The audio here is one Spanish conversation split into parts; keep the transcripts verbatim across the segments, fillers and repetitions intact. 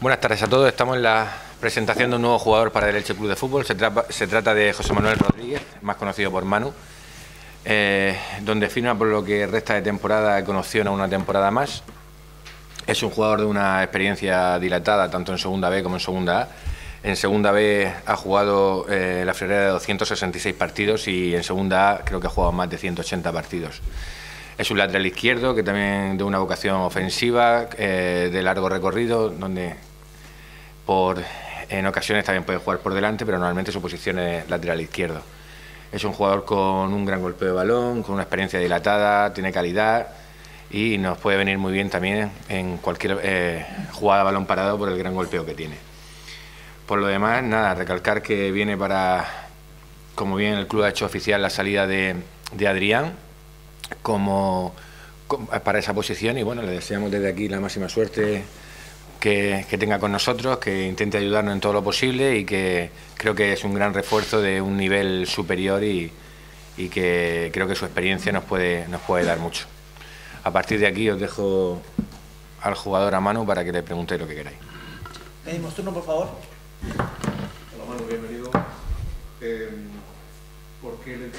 Buenas tardes a todos. Estamos en la presentación de un nuevo jugador para el Elche Club de Fútbol. Se, tra se trata de José Manuel Rodríguez, más conocido por Manu, eh, donde firma por lo que resta de temporada con opción a una temporada más. Es un jugador de una experiencia dilatada, tanto en Segunda B como en Segunda A. En Segunda B ha jugado eh, la friolera de doscientos sesenta y seis partidos y en Segunda A creo que ha jugado más de ciento ochenta partidos. Es un lateral izquierdo que también de una vocación ofensiva, eh, de largo recorrido, donde por, en ocasiones también puede jugar por delante, pero normalmente su posición es lateral izquierdo. Es un jugador con un gran golpeo de balón, con una experiencia dilatada, tiene calidad y nos puede venir muy bien también en cualquier eh, jugada a balón parado por el gran golpeo que tiene. Por lo demás, nada, recalcar que viene para, como bien el club ha hecho oficial la salida de, de Adrián, como, como para esa posición, y bueno, le deseamos desde aquí la máxima suerte que, que tenga con nosotros, que intente ayudarnos en todo lo posible y que creo que es un gran refuerzo de un nivel superior y, y que creo que su experiencia nos puede, nos puede dar mucho. A partir de aquí os dejo al jugador a Manu para que le preguntéis lo que queráis. Pedimos turno, por favor. Hola Manu, bienvenido. Eh, ¿Por qué le...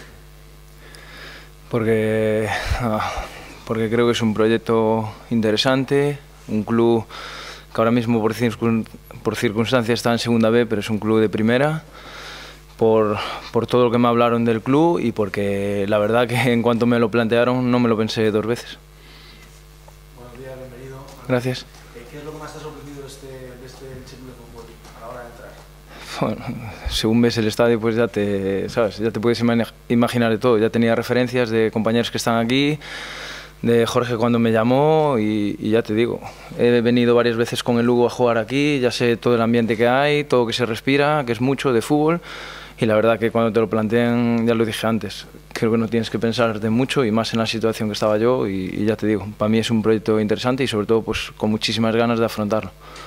Porque, porque creo que es un proyecto interesante, un club que ahora mismo por, circun, por circunstancias está en Segunda B, pero es un club de primera, por, por todo lo que me hablaron del club y porque la verdad que en cuanto me lo plantearon no me lo pensé dos veces. Buenos días, bienvenido. Gracias. ¿Qué es lo que más te ha sorprendido de este, de este Elche Club de Fútbol a la hora de entrar? Bueno, según ves el estadio, pues ya te, ¿sabes? Ya te puedes imaginar de todo. Ya tenía referencias de compañeros que están aquí, de Jorge cuando me llamó y, y ya te digo, he venido varias veces con el Lugo a jugar aquí, ya sé todo el ambiente que hay, todo que se respira, que es mucho de fútbol y la verdad que cuando te lo plantean, ya lo dije antes, creo que no tienes que pensar de mucho y más en la situación que estaba yo y, y ya te digo, para mí es un proyecto interesante y sobre todo pues con muchísimas ganas de afrontarlo.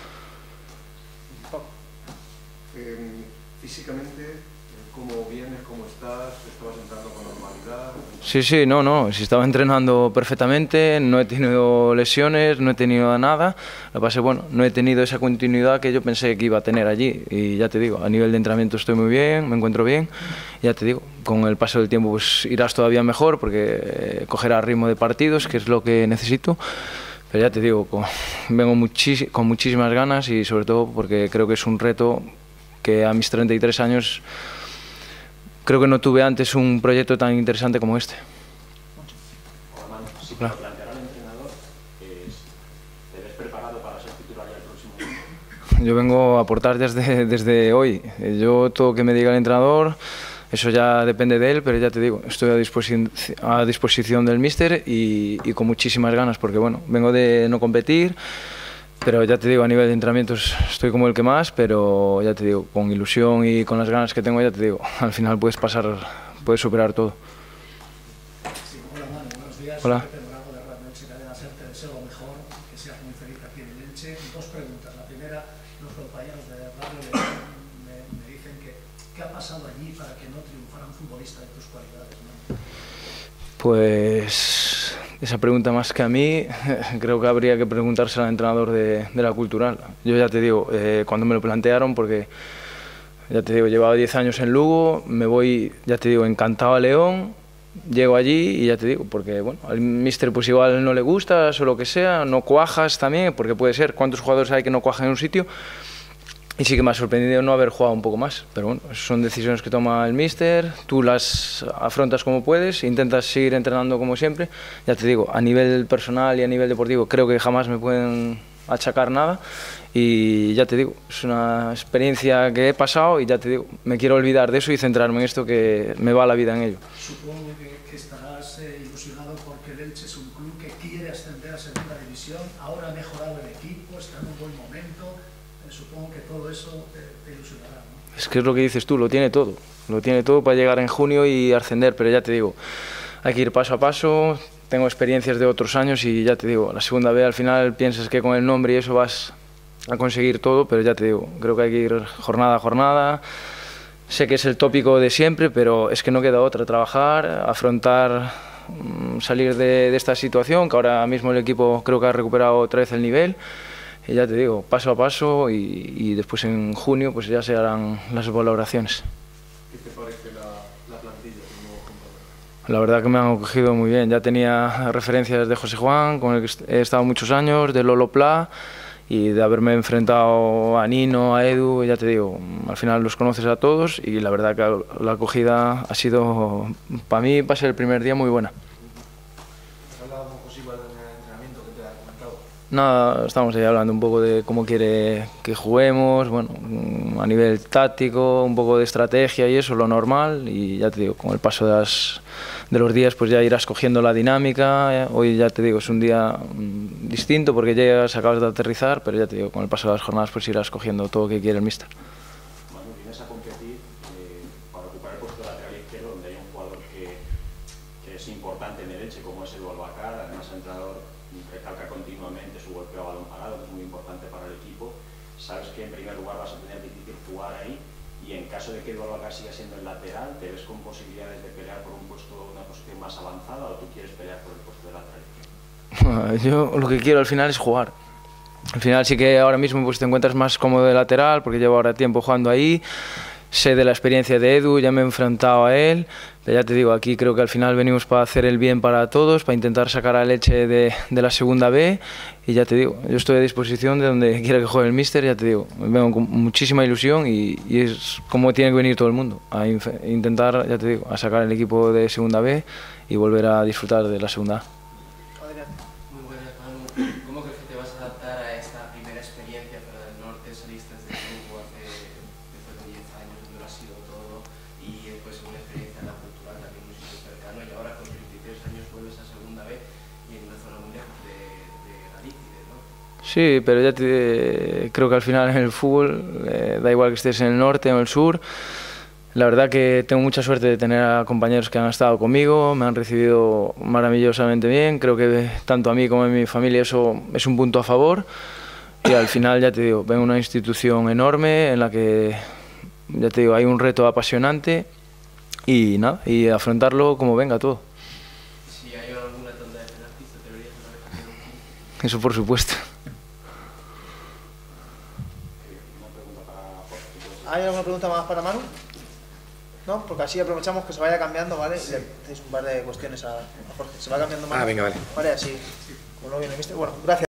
Físicamente, ¿cómo vienes? ¿Cómo estás? ¿Estabas entrando con normalidad? Sí, sí, no, no, sí estaba entrenando perfectamente, no he tenido lesiones, no he tenido nada, lo que pasa es bueno, no he tenido esa continuidad que yo pensé que iba a tener allí y ya te digo, a nivel de entrenamiento estoy muy bien, me encuentro bien, y ya te digo, con el paso del tiempo pues irás todavía mejor porque eh, cogerás ritmo de partidos, que es lo que necesito. Pero ya te digo, con, vengo muchis, con muchísimas ganas y sobre todo porque creo que es un reto que a mis treinta y tres años creo que no tuve antes un proyecto tan interesante como este. Hola Manu, si te lo planteara el entrenador, ¿te ves preparado para ser titular ya el próximo año? Yo vengo a aportar desde, desde hoy. Yo todo lo que me diga el entrenador, eso ya depende de él, pero ya te digo, estoy a disposición, a disposición del míster y, y con muchísimas ganas, porque bueno, vengo de no competir, pero ya te digo, a nivel de entrenamientos estoy como el que más, pero ya te digo, con ilusión y con las ganas que tengo, ya te digo, al final puedes pasar, puedes superar todo. Sí, hola Manu, buenos días. Hola. Soy Pedro Bravo de Radio Elche Cadena Ser, te deseo lo mejor, que seas muy feliz aquí en el Elche. Dos preguntas. La primera, los compañeros de Radio León me, me dicen que ¿qué ha pasado allí para que no triunfara un futbolista de tus cualidades, Manu? Pues esa pregunta más que a mí, creo que habría que preguntársela al entrenador de, de la Cultural. Yo ya te digo, eh, cuando me lo plantearon, porque ya te digo, llevaba diez años en Lugo, me voy, ya te digo, encantado a León, llego allí y ya te digo, porque bueno, al míster pues igual no le gustas o lo que sea, no cuajas también, porque puede ser, ¿cuántos jugadores hay que no cuajan en un sitio? Y sí que me ha sorprendido no haber jugado un poco más, pero bueno, son decisiones que toma el míster, tú las afrontas como puedes, intentas seguir entrenando como siempre. Ya te digo, a nivel personal y a nivel deportivo creo que jamás me pueden achacar nada y ya te digo, es una experiencia que he pasado y ya te digo, me quiero olvidar de eso y centrarme en esto que me va la vida en ello. Supongo que, que estarás eh, ilusionado porque el Elche es un club que quiere ascender a segunda división, ahora ha mejorado el equipo, está en un buen momento. Supongo que todo eso te, te ilusionará, ¿no? Es que es lo que dices tú, lo tiene todo, lo tiene todo para llegar en junio y ascender, pero ya te digo, hay que ir paso a paso, tengo experiencias de otros años y ya te digo, la segunda vez al final piensas que con el nombre y eso vas a conseguir todo, pero ya te digo, creo que hay que ir jornada a jornada, sé que es el tópico de siempre, pero es que no queda otra, trabajar, afrontar, salir de, de esta situación, que ahora mismo el equipo creo que ha recuperado otra vez el nivel. y ya te digo, paso a paso y, y después en junio pues ya se harán las valoraciones. ¿Qué te parece la, la plantilla del nuevo compañero? La verdad que me han acogido muy bien, ya tenía referencias de José Juan, con el que he estado muchos años, de Lolo Pla, y de haberme enfrentado a Nino, a Edu, ya te digo, al final los conoces a todos y la verdad que la acogida ha sido, para mí, para ser el primer día, muy buena. ¿Has hablado con José igual en el entrenamiento que te ha comentado? Nada, estamos ahí hablando un poco de cómo quiere que juguemos, bueno, a nivel táctico, un poco de estrategia y eso, lo normal, y ya te digo, con el paso de, las, de los días pues ya irás cogiendo la dinámica. Hoy ya te digo, es un día mmm, distinto porque llegas, acabas de aterrizar, pero ya te digo, con el paso de las jornadas pues irás cogiendo todo lo que quiere el míster. Manu, vienes a competir eh, para ocupar el puesto de lateral izquierdo, donde hay un jugador que, que es importante en el Elche, como es Edu Albacar. Además, el entrenador recalca continuamente su golpeo a balón parado, que es muy importante para el equipo. Sabes que en primer lugar vas a tener difícil jugar ahí, y en caso de que Edu Albacar siga siendo el lateral, ¿te ves con posibilidades de pelear por un puesto, una posición más avanzada, o tú quieres pelear por el puesto de lateral izquierdo? Yo lo que quiero al final es jugar. Al final sí que ahora mismo pues te encuentras más cómodo de lateral porque llevo ahora tiempo jugando ahí, sé de la experiencia de Edu, ya me he enfrentado a él, pero ya te digo, aquí creo que al final venimos para hacer el bien para todos, para intentar sacar a Elche de, de la segunda B, y ya te digo, yo estoy a disposición de donde quiera que juegue el míster, ya te digo, vengo con muchísima ilusión y, y es como tiene que venir todo el mundo, a intentar, ya te digo, a sacar el equipo de segunda B y volver a disfrutar de la segunda A. Muy buenas, Manu. ¿Cómo crees que te vas a adaptar a esta primera experiencia para el norte? Saliste desde Lugo hace después de diez años, donde lo ha sido todo, y después una experiencia en la cultural también muy cercano, y ahora con treinta y tres años vuelves a segunda B y en una zona muy lejos de, de Galicia, ¿no? Sí, pero ya te, creo que al final en el fútbol eh, da igual que estés en el norte o en el sur. La verdad que tengo mucha suerte de tener a compañeros que han estado conmigo, me han recibido maravillosamente bien, creo que tanto a mí como a mi familia eso es un punto a favor, y al final ya te digo, vengo a una institución enorme en la que, ya te digo, hay un reto apasionante y nada, y afrontarlo como venga todo. Si hay alguna tanda de penaltis, ¿te deberías una vez hacer un quince? Eso por supuesto. ¿Hay alguna pregunta más para Manu? ¿No? Porque así aprovechamos que se vaya cambiando, ¿vale? Sí. Y le hacéis un par de cuestiones a, a Jorge. Se va cambiando más. Ah, venga, vale. Vale, así. Como no viene el míster. Bueno, gracias.